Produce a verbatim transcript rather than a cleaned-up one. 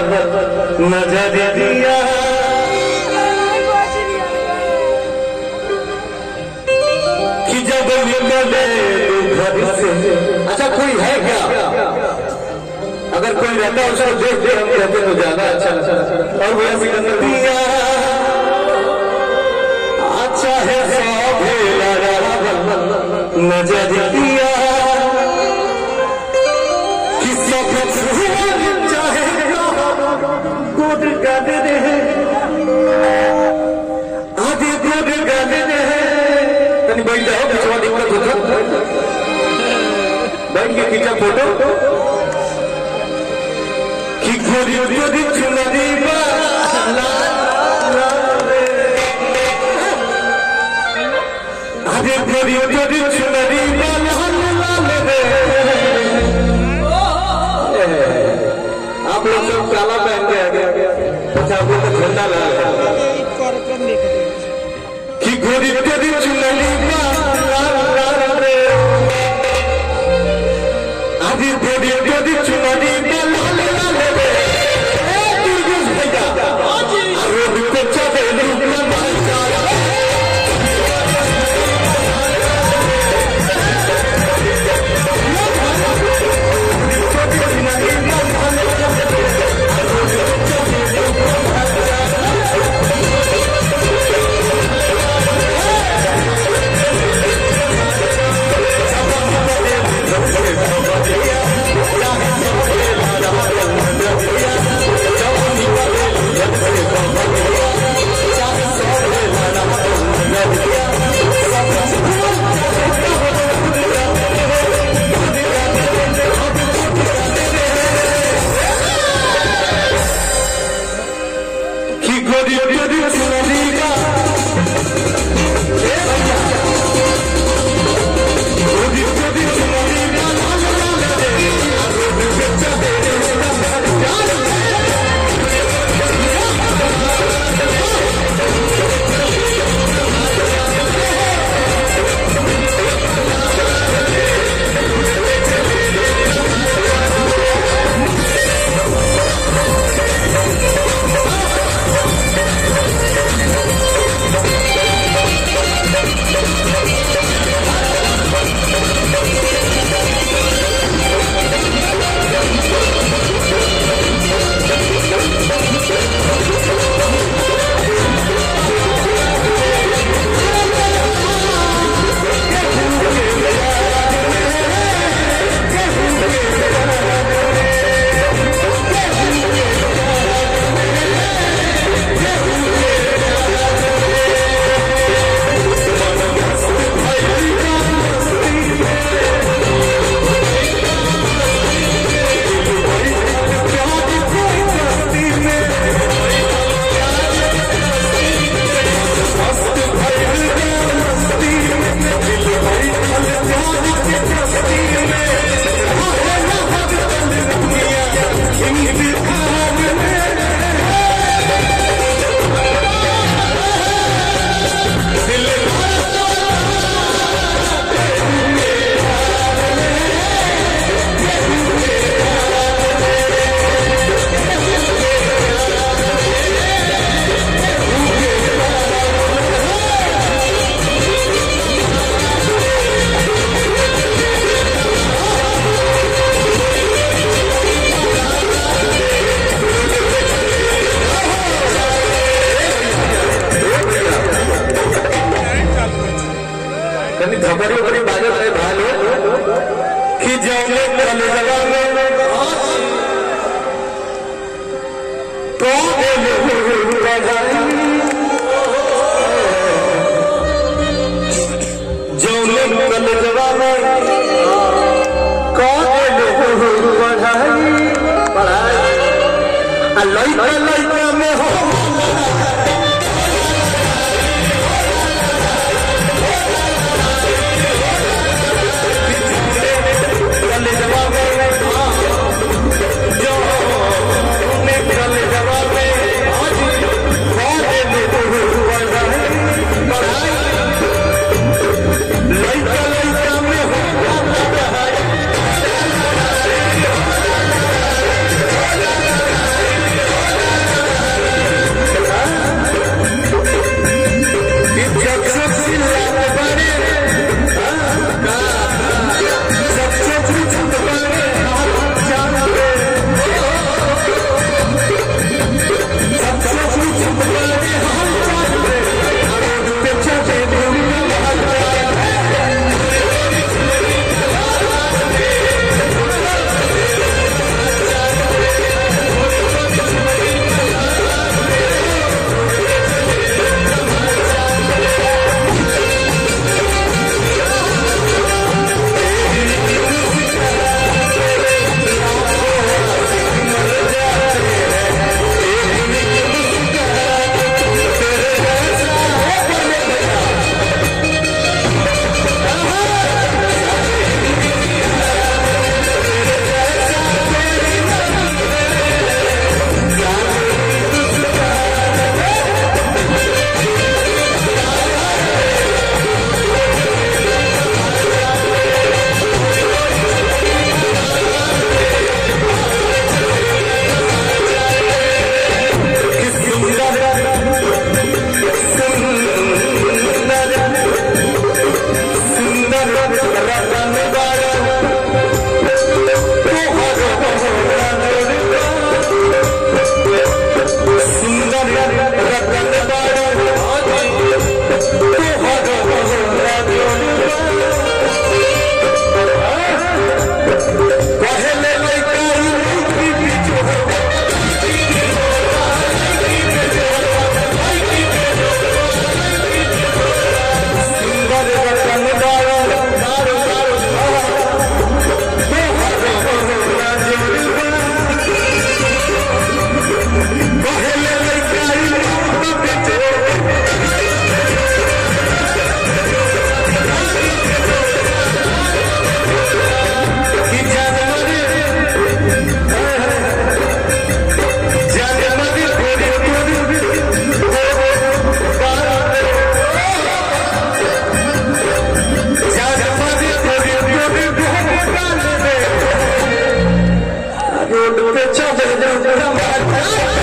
नजर दिया कि जब निकले घर से। अच्छा कोई है क्या? अगर कोई रहता है उसको देख देख हम कहते तो ज्यादा अच्छा लगता। और वह सिकंदर दिया अच्छा है नजर दिया कि सब चाहे गुड गद रहे आगे गुड गद रहे। तनी बैठ जाओ पिछवा दिक्कत होता बैठ के खींचा फोटो कि गोरी गोरी चुनरी आगे गोरी गोरी चुनरी आप लोग सब काला पहन के आ गए पचास लोग का झंडा लगा कि गोरी गोरी चुनरी आगे गोरी गोरी चुनरी धबरी बड़ी बाजो रहे भालो कि जाने कल जगह में कौन जौने कल जगह में कौन पढ़ाई पढ़ाई लइका लइका में हो अच्छा